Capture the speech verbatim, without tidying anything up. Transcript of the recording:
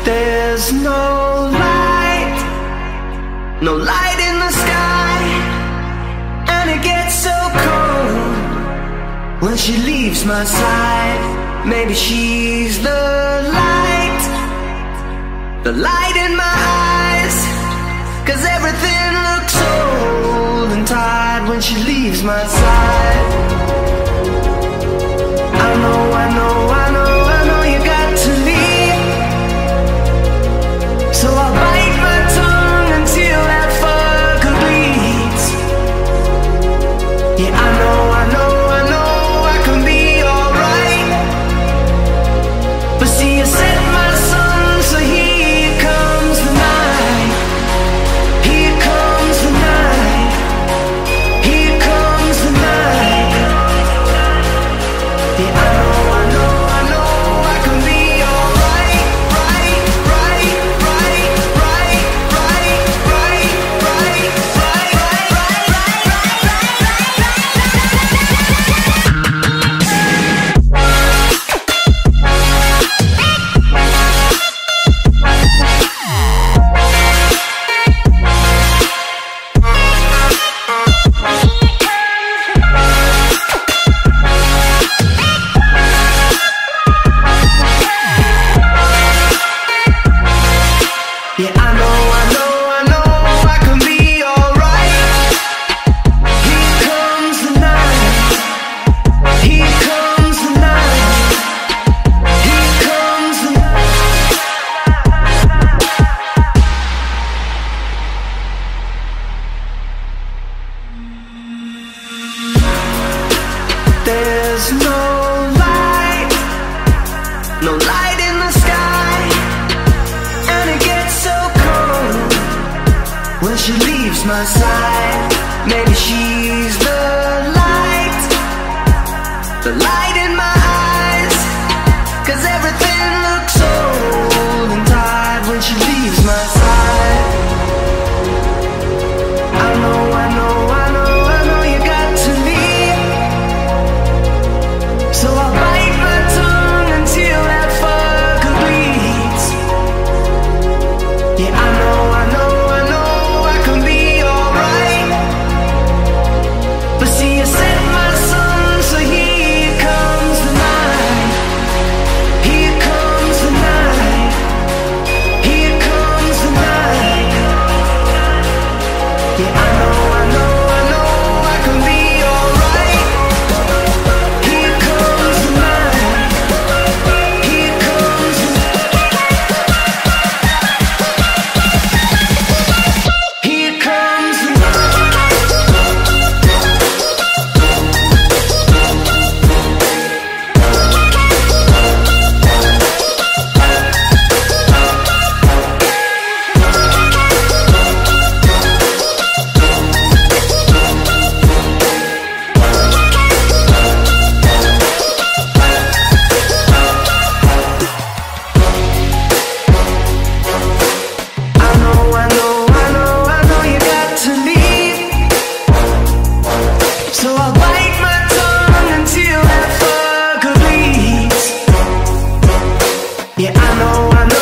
There's no light, no light in the sky, and it gets so cold when she leaves my side. Maybe she's the light, the light in my eyes, 'cause everything looks old and tired when she leaves my side. I know, I know, I know, I know you got to leave, so I'll bite my tongue until that fucker bleeds. Yeah, I know, I know, I know I can be alright, but see, you set my sun, so here comes the night. Here comes the night. Here comes the night. Yeah, I know, I know, I know I can be alright. Right, right, right, right, right, right, right, right, right, yeah, I know, I know, I know I can be alright. Here comes the night. Here comes the night. Here comes the night. There's no light, no light in the sky, and it gets so cold when she leaves my side. Maybe she's the light, the light in my eyes, 'cause everything looks old and tired when she leaves my side. I know, I know, I know, I know you got to leave, so I'll bite my tongue until that fucker bleeds. Yeah, I know, I know, I know I can be alright, but see, you set my sun, so here comes the night. Here comes the night. Here comes the night. Yeah, I know, I know, I know I can be alright. Here comes the night. Here comes the Here comes the I know, I know, I know, I know you got to leave, so I'll bite my tongue until that fucker bleeds. Yeah, I know, I know.